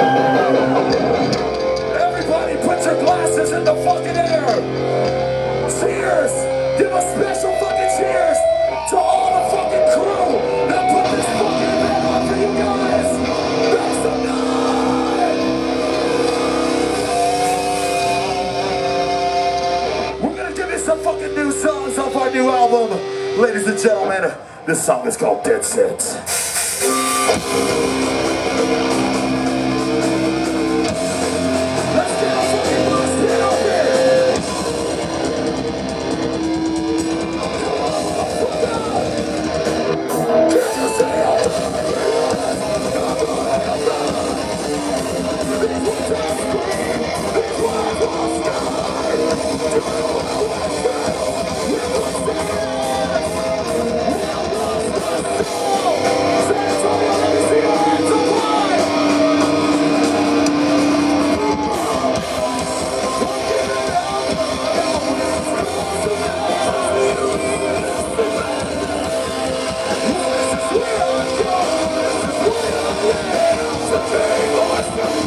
Everybody put your glasses in the fucking air. Cheers! Give a special fucking cheers to all the fucking crew that put this fucking event on for you guys. Make some noise! We're gonna give you some fucking new songs off our new album. Ladies and gentlemen, this song is called Deadset. Let's go!